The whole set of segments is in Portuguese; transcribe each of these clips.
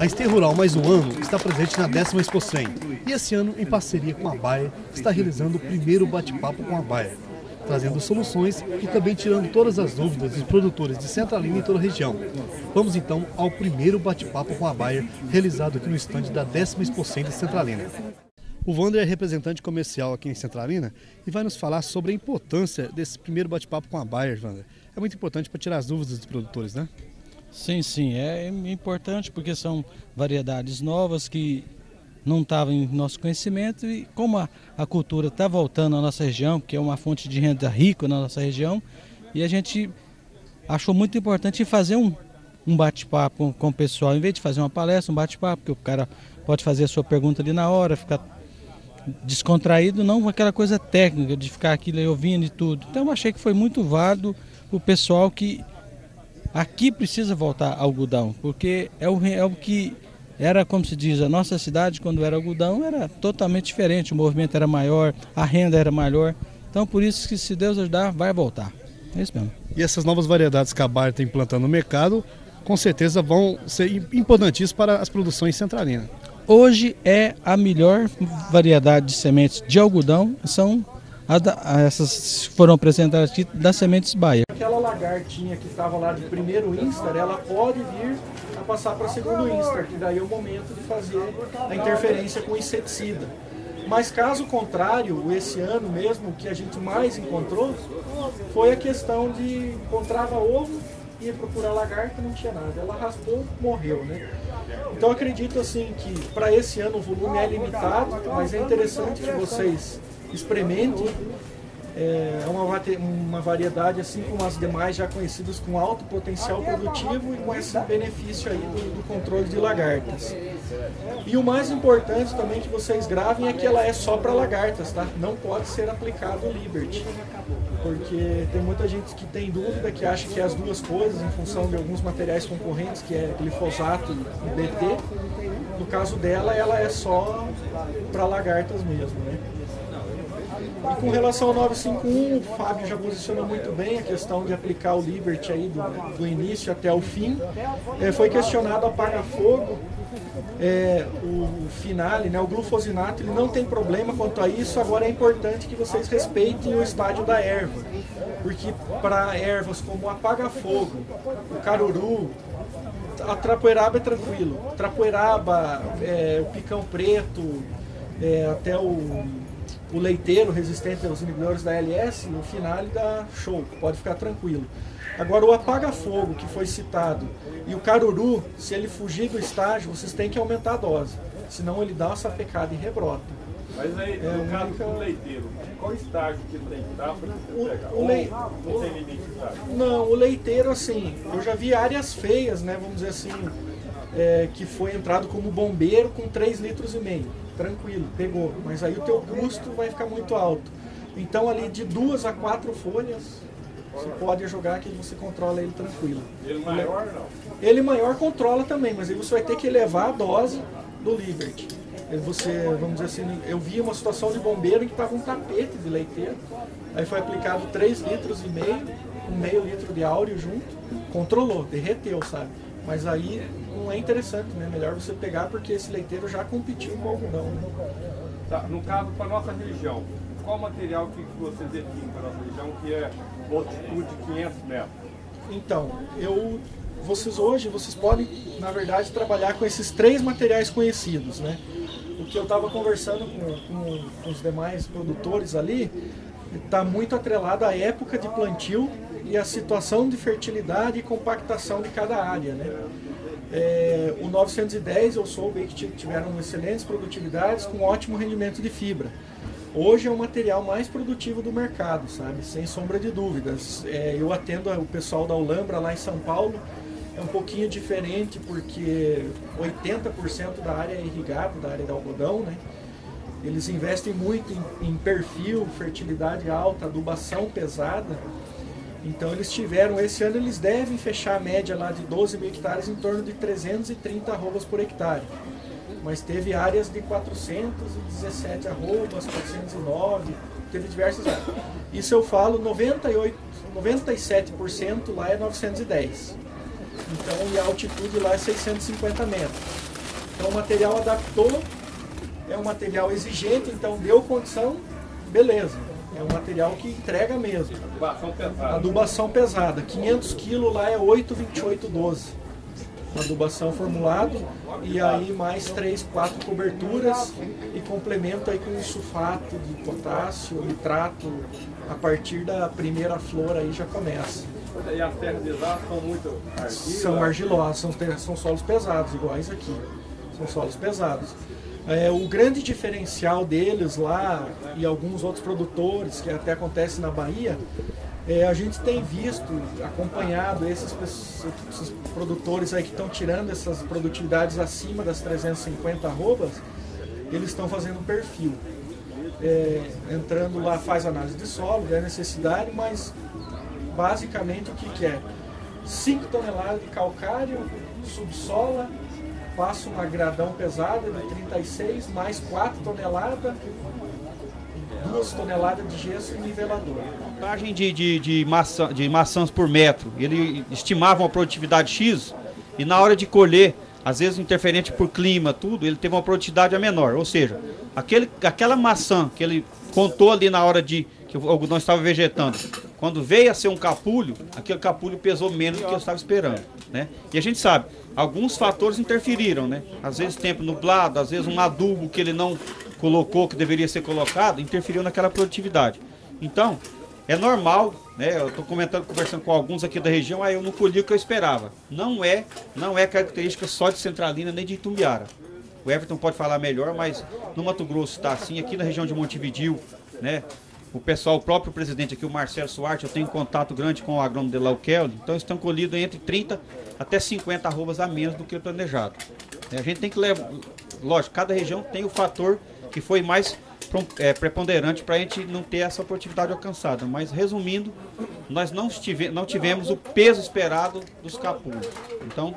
A Esteio Rural mais um ano está presente na 10ª Expo 100 e esse ano, em parceria com a Bayer, está realizando o primeiro bate-papo com a Bayer, trazendo soluções e também tirando todas as dúvidas dos produtores de Centralina e toda a região. Vamos então ao primeiro bate-papo com a Bayer, realizado aqui no estande da 10ª Expo 100 de Centralina. O Wander é representante comercial aqui em Centralina e vai nos falar sobre a importância desse primeiro bate-papo com a Bayer, Wander. É muito importante para tirar as dúvidas dos produtores, né? Sim, é importante porque são variedades novas que não estavam em nosso conhecimento e como a cultura está voltando à nossa região, que é uma fonte de renda rica na nossa região, e a gente achou muito importante fazer um bate-papo com o pessoal, em vez de fazer uma palestra, um bate-papo, que o cara pode fazer a sua pergunta ali na hora, ficar descontraído, não aquela coisa técnica de ficar aquilo aí ouvindo e tudo. Então eu achei que foi muito válido o pessoal que aqui precisa voltar ao algodão, porque é o que era, como se diz, a nossa cidade quando era algodão era totalmente diferente, o movimento era maior, a renda era maior, então por isso que se Deus ajudar, vai voltar. É isso mesmo. E essas novas variedades que a Bayer está implantando no mercado, com certeza vão ser importantíssimas para as produções centralinas. Hoje é a melhor variedade de sementes de algodão, são essas que foram apresentadas aqui das sementes Bayer. Aquela lagartinha que estava lá de primeiro instar, ela pode vir a passar para segundo instar, que daí é o momento de fazer a interferência com inseticida. Mas caso contrário, esse ano mesmo, o que a gente mais encontrou foi a questão de encontrava ovo, ia procurar lagarta, não tinha nada. Ela raspou, morreu, né? Então acredito assim que para esse ano o volume é limitado, mas é interessante que vocês experimentem. É uma variedade assim como as demais já conhecidas com alto potencial produtivo e com esse benefício aí do controle de lagartas. E o mais importante também que vocês gravem é que ela é só para lagartas, tá? Não pode ser aplicado o Liberty, porque tem muita gente que tem dúvida, que acha que é as duas coisas em função de alguns materiais concorrentes, que é glifosato e BT. No caso dela, ela é só para lagartas mesmo, né? E com relação ao 951, o Fábio já posicionou muito bem a questão de aplicar o Liberty aí do início até o fim. Foi questionado apaga-fogo, o Finale, né, o glufosinato, ele não tem problema quanto a isso. Agora é importante que vocês respeitem o estágio da erva, porque para ervas como o apaga-fogo, o caruru, a trapoeraba é tranquilo. Trapoeraba, o picão preto, até o leiteiro resistente aos inibidores da LS, o Finale dá show, pode ficar tranquilo. Agora o apaga-fogo que foi citado e o caruru, se ele fugir do estágio, vocês têm que aumentar a dose, senão ele dá uma sapecada e rebrota. Mas aí, no caso do leiteiro, qual estágio que ele tem que dar para você pegar? Não tem limite de estágio? Não, o leiteiro, assim, eu já vi áreas feias, né, vamos dizer assim, que foi entrado como bombeiro com 3,5 litros. Tranquilo, pegou, mas aí o teu custo vai ficar muito alto. Então ali de 2 a 4 folhas, você pode jogar que você controla ele tranquilo. Ele maior não? Ele maior controla também, mas aí você vai ter que elevar a dose do Liberty. Você, vamos dizer assim, eu vi uma situação de bombeiro em que estava um tapete de leiteiro, aí foi aplicado 3,5 litros, com meio litro de áureo junto, controlou, derreteu, sabe? Mas aí não é interessante, né? Melhor você pegar porque esse leiteiro já competiu com o algodão. Né? Tá, no caso, para nossa região, qual material que vocês definem para nossa região que é altitude de 500 metros? Então, vocês podem, na verdade, trabalhar com esses 3 materiais conhecidos, né? O que eu estava conversando com os demais produtores ali, está muito atrelado à época de plantio e a situação de fertilidade e compactação de cada área, né? O 910 eu soube que tiveram excelentes produtividades com ótimo rendimento de fibra. Hoje é o material mais produtivo do mercado, sabe? Sem sombra de dúvidas. Eu atendo o pessoal da Ulambra lá em São Paulo, é um pouquinho diferente porque 80% da área é irrigado, da área de algodão, né? Eles investem muito em perfil, fertilidade alta, adubação pesada. Então eles tiveram, esse ano eles devem fechar a média lá de 12 mil hectares em torno de 330 arrobas por hectare. Mas teve áreas de 417 arrobas, 409, teve diversas áreas. Isso eu falo, 97% lá é 910. Então, e a altitude lá é 650 metros. Então o material adaptou, é um material exigente, então deu condição, beleza. É um material que entrega mesmo. Adubação pesada. Adubação pesada. 500 kg lá é 8,28,12. Adubação formulado e aí mais 3, 4 coberturas e complemento aí com sulfato de potássio, nitrato. A partir da primeira flor aí já começa. E as terras de lá são muito argilosas? São argilosas, são solos pesados, iguais aqui. São solos pesados. O grande diferencial deles lá e alguns outros produtores, que até acontece na Bahia, a gente tem visto, acompanhado esses produtores aí que estão tirando essas produtividades acima das 350 arrobas, eles estão fazendo perfil. Entrando lá, faz análise de solo, da necessidade, mas basicamente o que é? 5 toneladas de calcário, subsola, passa uma gradão pesada de 36, mais 4 toneladas, 2 toneladas de gesso e nivelador. Contagem de maçãs por metro, ele estimava uma produtividade X e na hora de colher, às vezes interferente por clima, tudo, ele teve uma produtividade menor. Ou seja, aquela maçã que ele contou ali na hora que o algodão estava vegetando, quando veio a ser um capulho, aquele capulho pesou menos do que eu estava esperando, né? E a gente sabe, alguns fatores interferiram, né? Às vezes tempo nublado, às vezes um adubo que ele não colocou, que deveria ser colocado, interferiu naquela produtividade. Então, é normal, né? Eu estou conversando com alguns aqui da região, aí eu não colhi o que eu esperava. Não é característica só de Centralina nem de Itumbiara. O Everton pode falar melhor, mas no Mato Grosso está assim, aqui na região de Montevidéu, né? O pessoal, o próprio presidente aqui, o Marcelo Suarte, eu tenho contato grande com o agrônomo de Lau Kelly, então estão colhidos entre 30 até 50 arrobas a menos do que o planejado. A gente tem que levar, lógico, cada região tem o fator que foi mais preponderante para a gente não ter essa produtividade alcançada, mas resumindo, nós não tivemos o peso esperado dos capulhos. Então,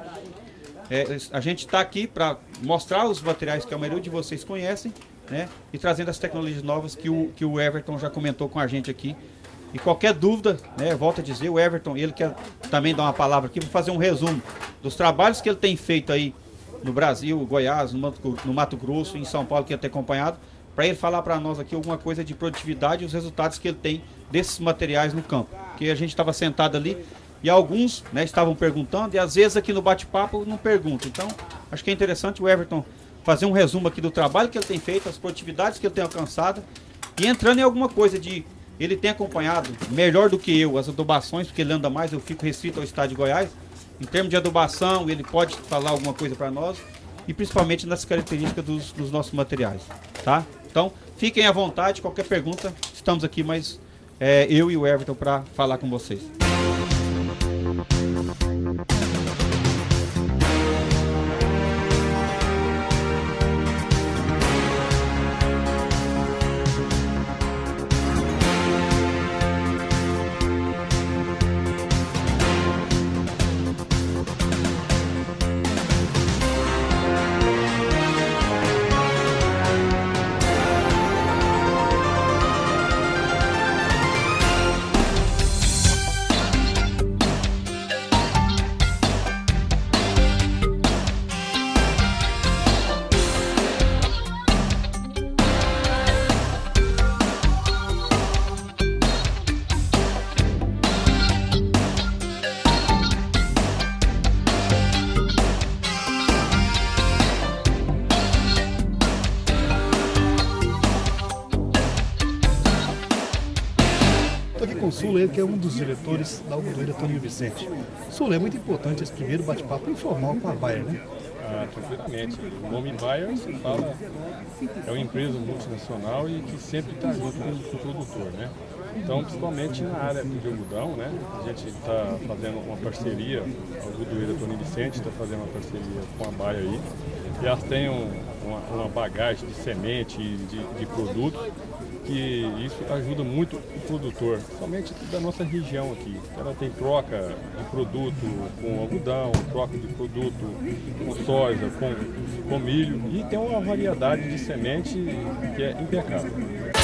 a gente está aqui para mostrar os materiais que a maioria de vocês conhecem, né, e trazendo as tecnologias novas que o Everton já comentou com a gente aqui. E qualquer dúvida, né, volto a dizer, o Everton, ele quer também dar uma palavra aqui, vou fazer um resumo dos trabalhos que ele tem feito aí no Brasil, Goiás, no Mato Grosso, em São Paulo, que ia ter acompanhado, para ele falar para nós aqui alguma coisa de produtividade e os resultados que ele tem desses materiais no campo. Porque a gente estava sentado ali e alguns, né, estavam perguntando e às vezes aqui no bate-papo não perguntam. Então, acho que é interessante o Everton fazer um resumo aqui do trabalho que ele tem feito, as produtividades que ele tem alcançado e entrando em alguma coisa de... Ele tem acompanhado melhor do que eu as adubações, porque ele anda mais, eu fico restrito ao estado de Goiás. Em termos de adubação, ele pode falar alguma coisa para nós e principalmente nas características dos nossos materiais, tá? Então, fiquem à vontade, qualquer pergunta, estamos aqui, mas eu e o Everton para falar com vocês. Com o Sula, ele que é um dos diretores da algodoeira Toninho Vicente. Sula, é muito importante esse primeiro bate-papo informal com a Bayer, né? Tranquilamente. O nome Bayer, se fala, é uma empresa multinacional e que sempre está junto com o produtor, né? Então, principalmente na área de algodão, né? A gente está fazendo uma parceria, a algodoeira Toninho Vicente está fazendo uma parceria com a Bayer aí. E elas têm uma bagagem de semente e de produto, que isso ajuda muito o produtor, somente da nossa região aqui. Ela tem troca de produto com algodão, troca de produto com soja, com milho e tem uma variedade de semente que é impecável.